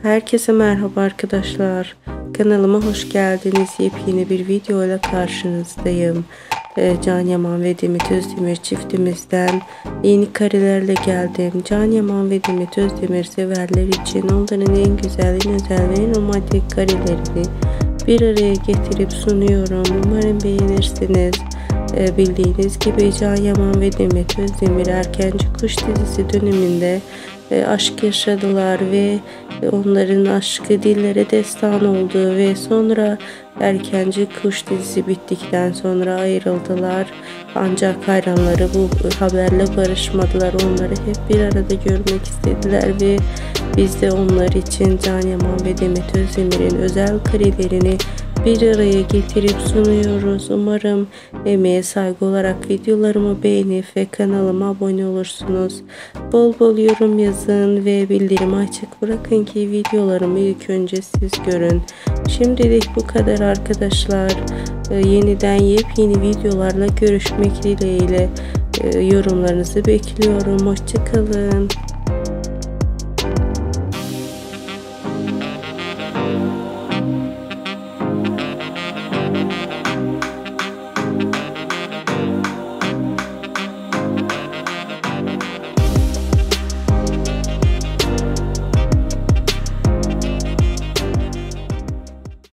Herkese merhaba arkadaşlar. Kanalıma hoş geldiniz. Yepyeni bir video ile karşınızdayım. Can Yaman ve Demet Özdemir çiftimizden yeni karelerle geldim. Can Yaman ve Demet Özdemir severler için onların en güzel, en özel ve en romantik karelerini bir araya getirip sunuyorum. Umarım beğenirsiniz. Bildiğiniz gibi Can Yaman ve Demet Özdemir Erkenci Kuş dizisi döneminde aşk yaşadılar ve onların aşkı dillere destan oldu ve sonra Erkenci Kuş dizisi bittikten sonra ayrıldılar. Ancak hayranları bu haberle barışmadılar. Onları hep bir arada görmek istediler ve biz de onlar için Can Yaman ve Demet Özdemir'in özel karelerini bir araya getirip sunuyoruz. Umarım emeğe saygı olarak videolarımı beğenip ve kanalıma abone olursunuz. Bol bol yorum yazın ve bildirimi açık bırakın ki videolarımı ilk önce siz görün. Şimdilik bu kadar arkadaşlar. Yeniden yepyeni videolarla görüşmek dileğiyle yorumlarınızı bekliyorum. Hoşça kalın.